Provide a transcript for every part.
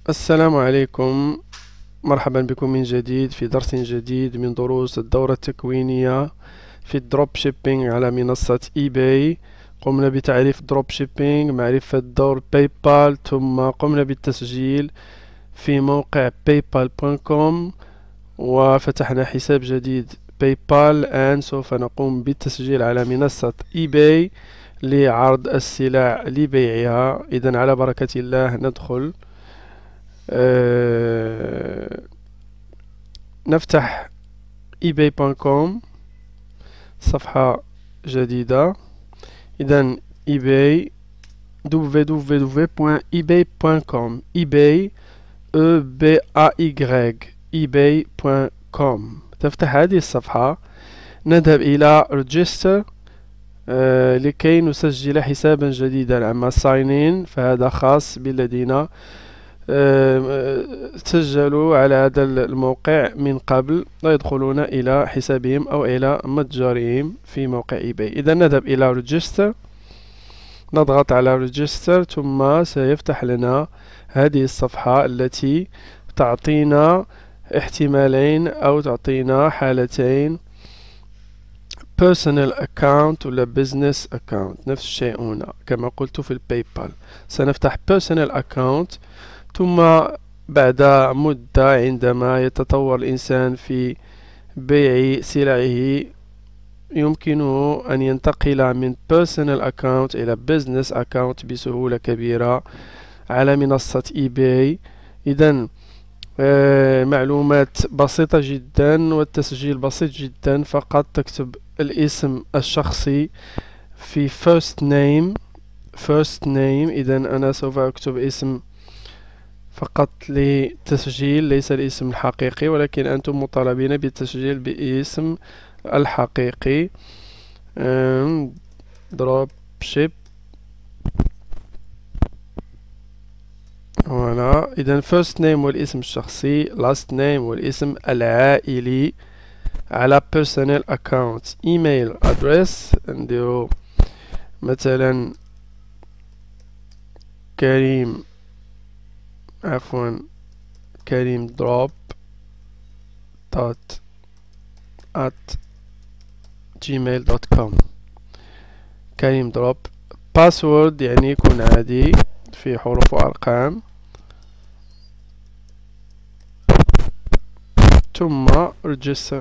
السلام عليكم. مرحبا بكم من جديد في درس جديد من دروس الدورة التكوينية في الدروب شيبينج على منصة اي باي. قمنا بتعريف الدروب شيبينج، معرفة دور باي بال، ثم قمنا بالتسجيل في موقع paypal.com وفتحنا حساب جديد باي بال. الآن سوف نقوم بالتسجيل على منصة اي باي لعرض السلع لبيعها. إذن على بركة الله ندخل. نفتح ebay.com، صفحة جديدة. إذن ebay www.ebay.com ebay ebay.com. تفتح هذه الصفحة، نذهب إلى register لكي نسجل حسابا جديدا. أما sign in فهذا خاص بالذين سجلوا على هذا الموقع من قبل ويدخلون إلى حسابهم أو إلى متجرهم في موقع eBay. إذا نذهب إلى register، نضغط على register، ثم سيفتح لنا هذه الصفحة التي تعطينا احتمالين أو تعطينا حالتين: personal account ولا business account. نفس الشيء هنا كما قلت في الباي بال. سنفتح personal account، ثم بعد مدة عندما يتطور الإنسان في بيع سلعه يمكنه أن ينتقل من personal account إلى business account بسهولة كبيرة على منصة eBay. إذن معلومات بسيطة جدا والتسجيل بسيط جدا. فقط تكتب الاسم الشخصي في first name. إذن أنا سوف أكتب اسم فقط للتسجيل، ليس الاسم الحقيقي، ولكن أنتم مطالبين بالتسجيل باسم الحقيقي. دروب شيب. هنا إذن first name والاسم الشخصي، last name والاسم العائلي على personal account. email address نديرو مثلا كريم دروب @gmail.com. كريم دروب. باسورد يعني يكون عادي في حروف وأرقام، ثم register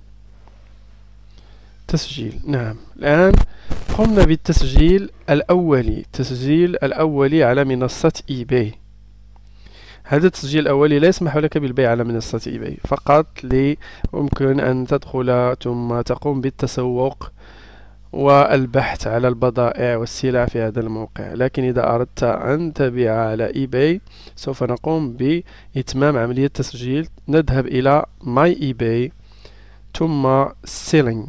تسجيل. نعم، الآن قمنا بالتسجيل الأولي على منصة eBay. هذا التسجيل الأولي لا يسمح لك بالبيع على منصة eBay، فقط يمكن أن تدخل ثم تقوم بالتسوق والبحث على البضائع والسلع في هذا الموقع. لكن إذا أردت أن تبيع على eBay سوف نقوم بإتمام عملية التسجيل. نذهب إلى My eBay ثم Selling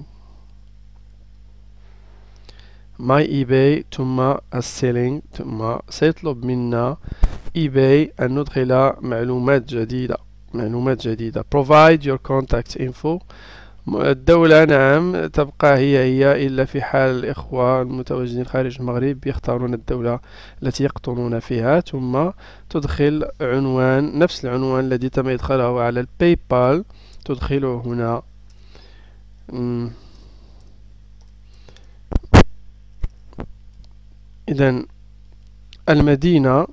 My eBay ثم السيلينج، ثم سيطلب منا eBay أن ندخل معلومات جديدة. Provide your contact info. الدولة نعم تبقى هي إلا في حال الإخوة المتواجدين خارج المغرب يختارون الدولة التي يقطنون فيها، ثم تدخل عنوان نفس العنوان الذي تم إدخاله على الباي بال، تدخله هنا. إذن المدينة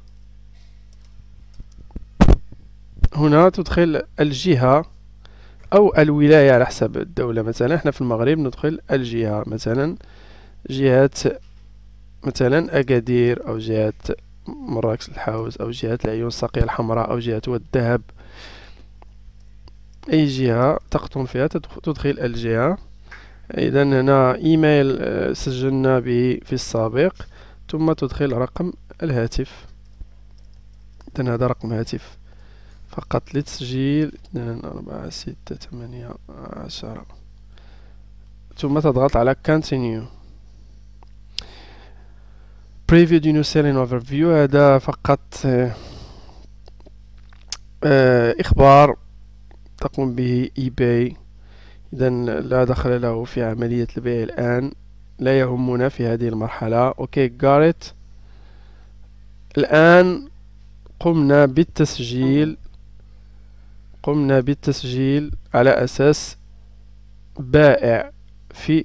هنا تدخل الجهة أو الولاية على حسب الدولة. مثلا احنا في المغرب ندخل الجهة، مثلا جهة مثلا أكادير أو جهة مراكش الحوز أو جهة العيون الساقية الحمراء أو جهة والذهب. أي جهة تقطن فيها تدخل الجهة. إذا هنا إيميل سجلنا به في السابق، ثم تدخل رقم الهاتف. إذن هذا رقم هاتف فقط للتسجيل 246810، ثم تضغط على Continue. Preview the new selling overview. هذا فقط إخبار تقوم به eBay. إذن لا دخل له في عملية البيع الآن، لا يهمنا في هذه المرحلة. got it. الآن قمنا بالتسجيل على أساس بائع في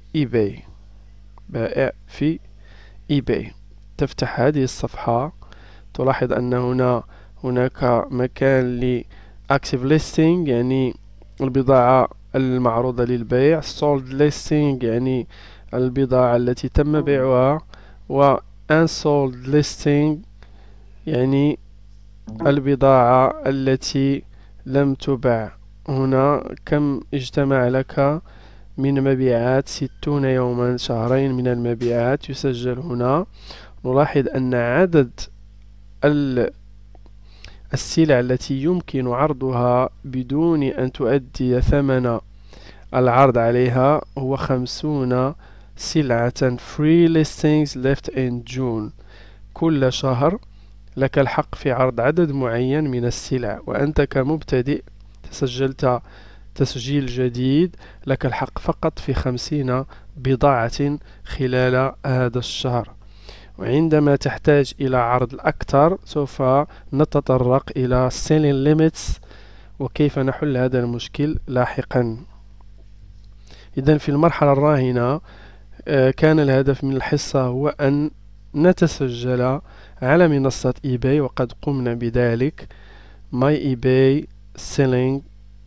eBay. تفتح هذه الصفحة، تلاحظ أن هناك مكان ل Active Listing يعني البضاعة المعروضة للبيع، Sold Listing يعني البضاعة التي تم بيعها، و Unsold Listing يعني البضاعة التي لم تباع. هنا كم اجتمع لك من مبيعات؟ 60 يوما، شهرين من المبيعات يسجل هنا. نلاحظ أن عدد السلع التي يمكن عرضها بدون أن تؤدي ثمن العرض عليها هو 50 سلعة free listings left in June. كل شهر لك الحق في عرض عدد معين من السلع، وأنت كمبتدئ تسجلت تسجيل جديد، لك الحق فقط في 50 بضاعة خلال هذا الشهر. وعندما تحتاج إلى عرض الأكثر سوف نتطرق إلى selling limits وكيف نحل هذا المشكل لاحقا. إذن في المرحلة الراهنة كان الهدف من الحصة هو أن نتسجل على منصة eBay، وقد قمنا بذلك. My eBay selling،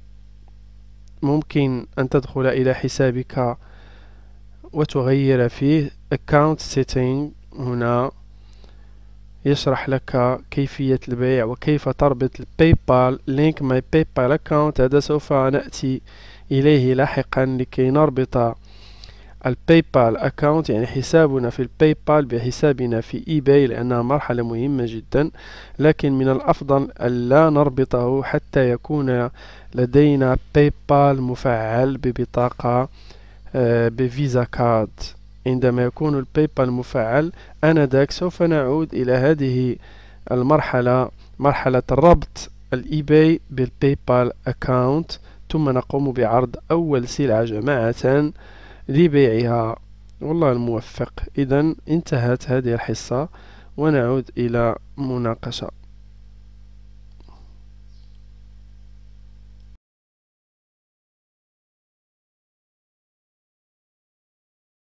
ممكن أن تدخل إلى حسابك وتغير فيه account setting. هنا يشرح لك كيفية البيع وكيف تربط الباي بال link my PayPal account. هذا سوف نأتي إليه لاحقا لكي نربط الباي بال account يعني حسابنا في الباي بال بحسابنا في eBay، لأنها مرحلة مهمة جدا، لكن من الأفضل ألا نربطه حتى يكون لدينا باي بال مفعل ببطاقة بفيزا كارد. عندما يكون الباي بال مفعل آنذاك سوف نعود إلى هذه المرحلة، مرحلة ربط الإيباي بالباي بال أكاونت، ثم نقوم بعرض أول سلعة جماعة لبيعها. والله الموفق. إذن انتهت هذه الحصة ونعود إلى مناقشة.